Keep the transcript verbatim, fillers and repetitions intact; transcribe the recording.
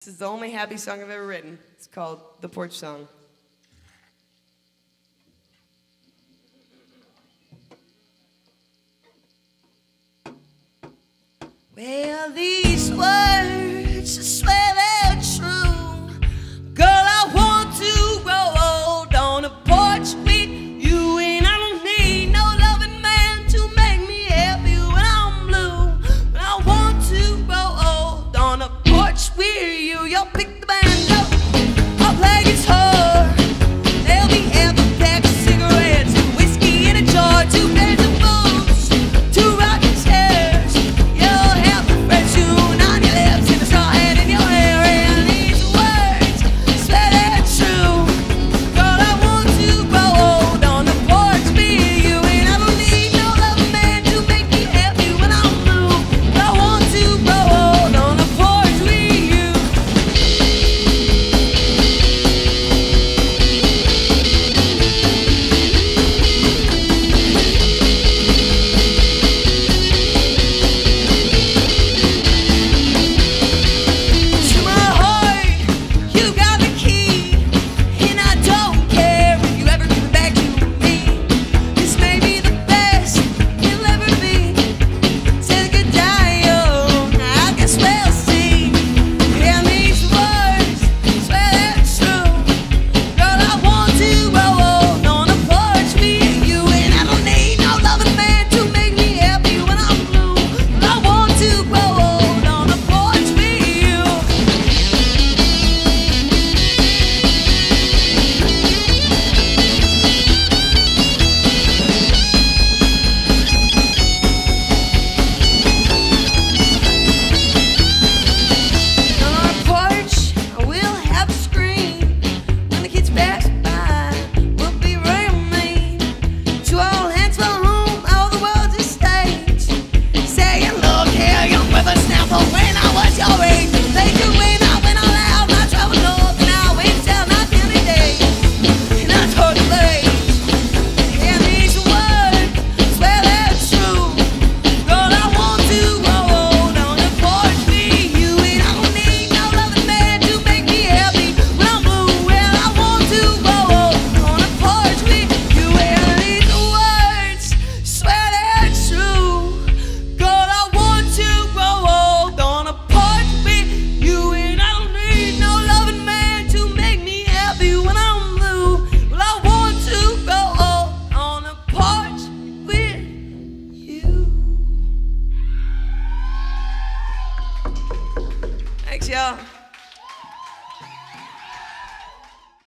This is the only happy song I've ever written. It's called The Porch Song. Well, these words, I swear they're true. Girl, I want to grow old on a porch with you, and I don't need no loving man to make me happy when I'm blue. But I want to grow old on a porch with you. Y'all pick the band.